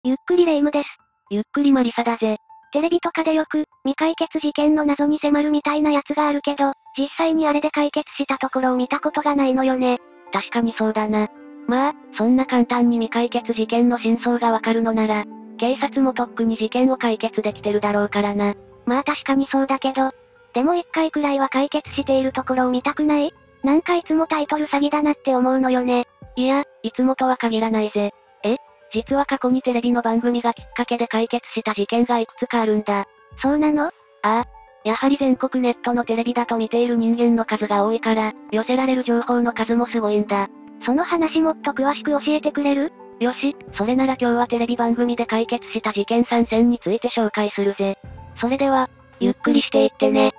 ゆっくりレ夢ムです。 ゆっくりマリサだぜ。 テレビとかでよく、未解決事件の謎に迫るみたいなやつがあるけど、実際にあれで解決したところを見たことがないのよね。 確かにそうだな。まあ、そんな簡単に未解決事件の真相がわかるのなら、警察もとっくに事件を解決できてるだろうからな。 まあ確かにそうだけど、でも一回くらいは解決しているところを見たくない？なんかいつもタイトル詐欺だなって思うのよね。 いや、いつもとは限らないぜ。実は過去にテレビの番組がきっかけで解決した事件がいくつかあるんだ。 そうなの？ ああ。やはり全国ネットのテレビだと見ている人間の数が多いから、寄せられる情報の数もすごいんだ。 その話もっと詳しく教えてくれる？ よし、それなら今日はテレビ番組で解決した事件3選について紹介するぜ。それでは、ゆっくりしていってね。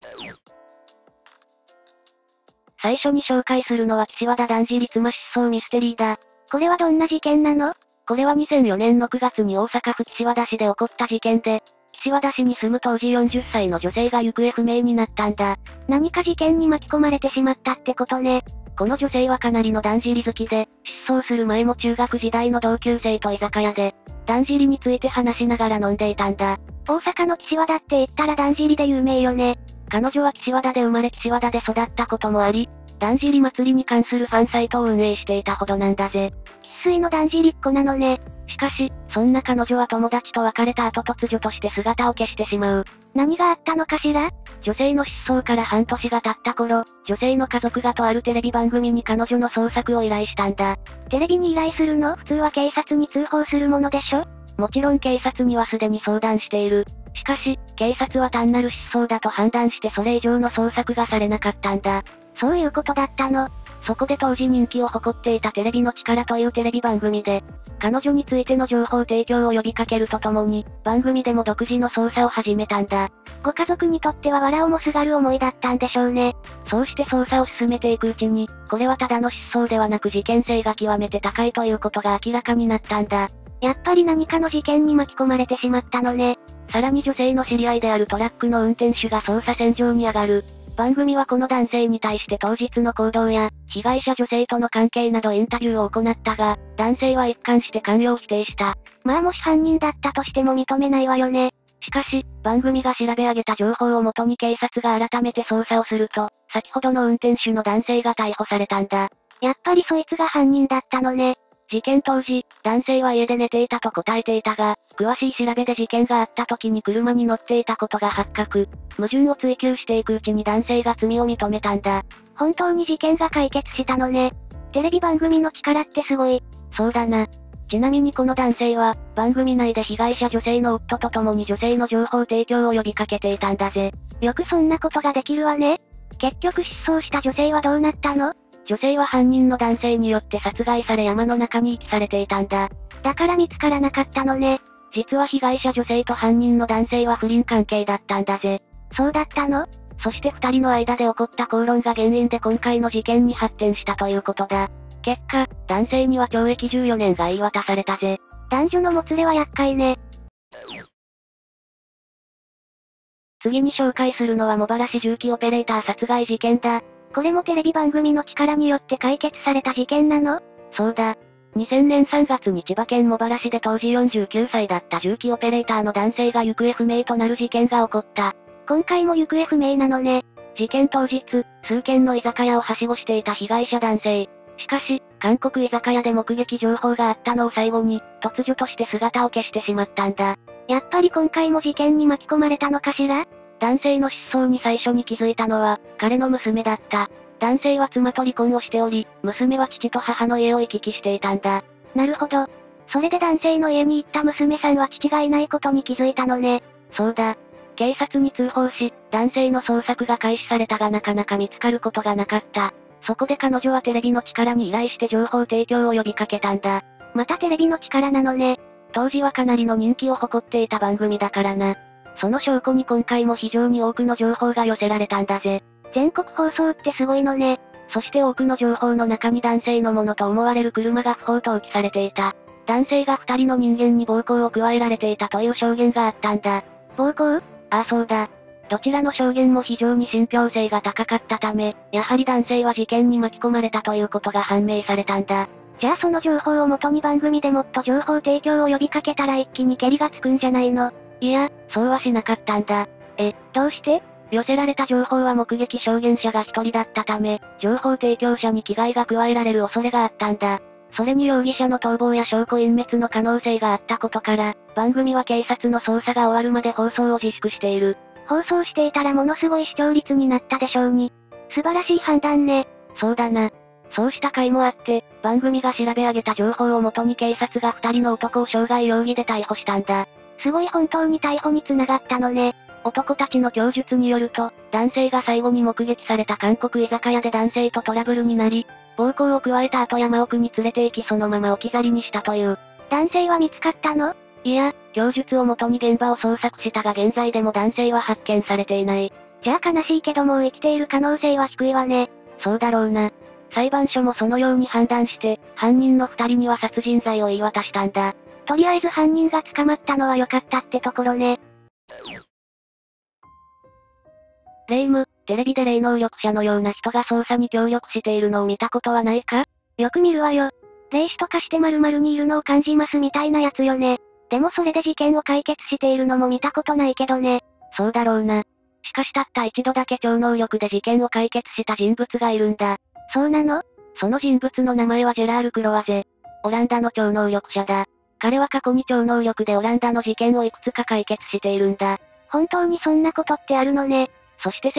最初に紹介するのは岸和田だんじり妻失踪ミステリーだ。 これはどんな事件なの？ これは2004年の9月に大阪府岸和田市で起こった事件で、岸和田市に住む当時40歳の女性が行方不明になったんだ。 何か事件に巻き込まれてしまったってことね。 この女性はかなりのだんじり好きで、失踪する前も中学時代の同級生と居酒屋で、だんじりについて話しながら飲んでいたんだ。 大阪の岸和田って言ったらだんじりで有名よね。 彼女は岸和田で生まれ岸和田で育ったこともあり、だんじり祭りに関するファンサイトを運営していたほどなんだぜ。 生粋のだんじりっ子なのね。 しかし、そんな彼女は友達と別れた後突如として姿を消してしまう。 何があったのかしら？ 女性の失踪から半年が経った頃、女性の家族がとあるテレビ番組に彼女の捜索を依頼したんだ。 テレビに依頼するの？普通は警察に通報するものでしょ？ もちろん警察にはすでに相談している。しかし、警察は単なる失踪だと判断してそれ以上の捜索がされなかったんだ。 そういうことだったの。 そこで当時人気を誇っていたテレビの力というテレビ番組で、彼女についての情報提供を呼びかけるとともに、番組でも独自の捜査を始めたんだ。 ご家族にとっては藁をもすがる思いだったんでしょうね。 そうして捜査を進めていくうちに、これはただの失踪ではなく事件性が極めて高いということが明らかになったんだ。 やっぱり何かの事件に巻き込まれてしまったのね。 さらに女性の知り合いであるトラックの運転手が捜査線上に上がる。番組はこの男性に対して当日の行動や、被害者女性との関係などインタビューを行ったが、男性は一貫して関与を否定した。 まあもし犯人だったとしても認めないわよね。 しかし、番組が調べ上げた情報をもとに警察が改めて捜査をすると、先ほどの運転手の男性が逮捕されたんだ。 やっぱりそいつが犯人だったのね。 事件当時、男性は家で寝ていたと答えていたが、詳しい調べで事件があった時に車に乗っていたことが発覚。矛盾を追求していくうちに男性が罪を認めたんだ。 本当に事件が解決したのね。テレビ番組の力ってすごい。 そうだな。ちなみにこの男性は、番組内で被害者女性の夫と共に女性の情報提供を呼びかけていたんだぜ。 よくそんなことができるわね。結局失踪した女性はどうなったの？ 女性は犯人の男性によって殺害され山の中に遺棄されていたんだ。 だから見つからなかったのね。 実は被害者女性と犯人の男性は不倫関係だったんだぜ。 そうだったの？ そして二人の間で起こった口論が原因で今回の事件に発展したということだ。結果、男性には懲役14年が言い渡されたぜ。 男女のもつれは厄介ね。 次に紹介するのは茂原市重機オペレーター殺害事件だ。 これもテレビ番組の力によって解決された事件なの？ そうだ。2000年3月に千葉県茂原市で当時49歳だった重機オペレーターの男性が行方不明となる事件が起こった。 今回も行方不明なのね。 事件当日、数軒の居酒屋をはしごしていた被害者男性。しかし、韓国居酒屋で目撃情報があったのを最後に、突如として姿を消してしまったんだ。 やっぱり今回も事件に巻き込まれたのかしら？ 男性の失踪に最初に気づいたのは、彼の娘だった。男性は妻と離婚をしており、娘は父と母の家を行き来していたんだ。 なるほど。それで男性の家に行った娘さんは父がいないことに気づいたのね。 そうだ。警察に通報し、男性の捜索が開始されたがなかなか見つかることがなかった。そこで彼女はテレビの力に依頼して情報提供を呼びかけたんだ。 またテレビの力なのね。 当時はかなりの人気を誇っていた番組だからな。その証拠に今回も非常に多くの情報が寄せられたんだぜ。 全国放送ってすごいのね。 そして多くの情報の中に男性のものと思われる車が不法投棄されていた。男性が二人の人間に暴行を加えられていたという証言があったんだ。 暴行？ ああそうだ。どちらの証言も非常に信憑性が高かったため、やはり男性は事件に巻き込まれたということが判明されたんだ。 じゃあその情報を元に番組でもっと情報提供を呼びかけたら一気にケリがつくんじゃないの？ いや、そうはしなかったんだ。 どうして？ 寄せられた情報は目撃証言者が一人だったため、情報提供者に危害が加えられる恐れがあったんだ。それに容疑者の逃亡や証拠隠滅の可能性があったことから、番組は警察の捜査が終わるまで放送を自粛している。 放送していたらものすごい視聴率になったでしょうに。素晴らしい判断ね。 そうだな。そうした回もあって、番組が調べ上げた情報をもとに警察が二人の男を傷害容疑で逮捕したんだ。 すごい本当に逮捕に繋がったのね。 男たちの供述によると、男性が最後に目撃された韓国居酒屋で男性とトラブルになり、暴行を加えた後山奥に連れて行きそのまま置き去りにしたという。 男性は見つかったの？ いや、供述をもとに現場を捜索したが現在でも男性は発見されていない。 じゃあ悲しいけどもう生きている可能性は低いわね。 そうだろうな。裁判所もそのように判断して、犯人の二人には殺人罪を言い渡したんだ。 とりあえず犯人が捕まったのは良かったってところね。 霊夢、テレビで霊能力者のような人が捜査に協力しているのを見たことはないか？ よく見るわよ。霊視とかして〇〇にいるのを感じますみたいなやつよね。でもそれで事件を解決しているのも見たことないけどね。 そうだろうな。しかしたった一度だけ超能力で事件を解決した人物がいるんだ。 そうなの？ その人物の名前はジェラール・クロワゼ。オランダの超能力者だ。彼は過去に超能力でオランダの事件をいくつか解決しているんだ。 本当にそんなことってあるのね。 そして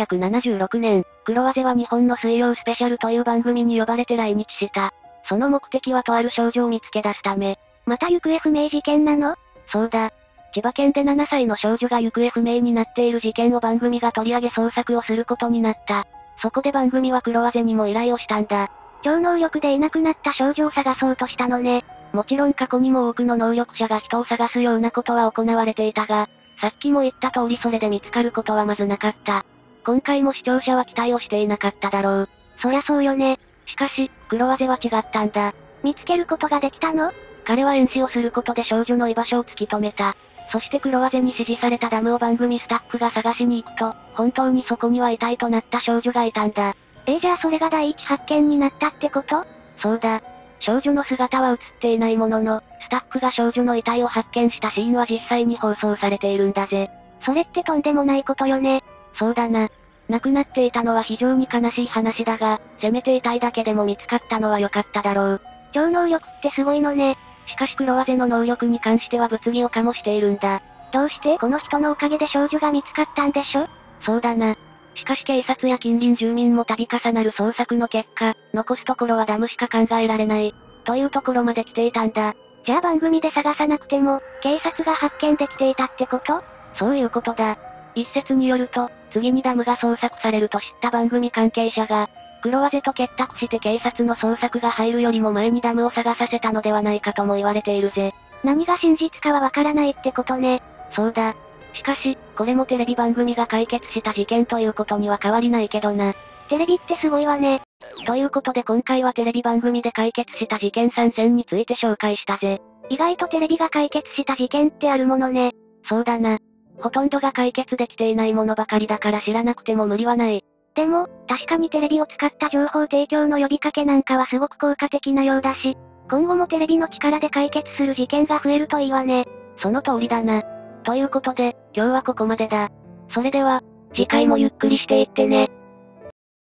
1976年、クロワゼは日本の水曜スペシャルという番組に呼ばれて来日した。その目的はとある少女を見つけ出すため。 また行方不明事件なの？ そうだ。千葉県で7歳の少女が行方不明になっている事件を番組が取り上げ捜索をすることになった。そこで番組はクロワゼにも依頼をしたんだ。 超能力でいなくなった少女を探そうとしたのね。 もちろん過去にも多くの能力者が人を探すようなことは行われていたが、さっきも言った通りそれで見つかることはまずなかった。今回も視聴者は期待をしていなかっただろう。 そりゃそうよね。 しかし、クロワゼは違ったんだ。 見つけることができたの？ 彼は演視をすることで少女の居場所を突き止めた。そしてクロワゼに指示されたダムを番組スタッフが探しに行くと、本当にそこには遺体となった少女がいたんだ。 じゃあそれが第一発見になったってこと？ そうだ。少女の姿は映っていないものの、スタッフが少女の遺体を発見したシーンは実際に放送されているんだぜ。 それってとんでもないことよね。 そうだな。亡くなっていたのは非常に悲しい話だが、せめて遺体だけでも見つかったのは良かっただろう。 超能力ってすごいのね。 しかしクロワゼの能力に関しては物議を醸しているんだ。 どうしてこの人のおかげで少女が見つかったんでしょ？ そうだな。しかし警察や近隣住民も度重なる捜索の結果、残すところはダムしか考えられない。というところまで来ていたんだ。 じゃあ番組で探さなくても、警察が発見できていたってこと？ そういうことだ。一説によると、次にダムが捜索されると知った番組関係者が、クロワゼと結託して警察の捜索が入るよりも前にダムを探させたのではないかとも言われているぜ。 何が真実かはわからないってことね。 そうだ。しかし、これもテレビ番組が解決した事件ということには変わりないけどな。 テレビってすごいわね。 ということで今回はテレビ番組で解決した事件3選について紹介したぜ。 意外とテレビが解決した事件ってあるものね。 そうだな。ほとんどが解決できていないものばかりだから知らなくても無理はない。 でも、確かにテレビを使った情報提供の呼びかけなんかはすごく効果的なようだし、今後もテレビの力で解決する事件が増えるといいわね。 その通りだな。ということで、今日はここまでだ。それでは、次回もゆっくりしていってね。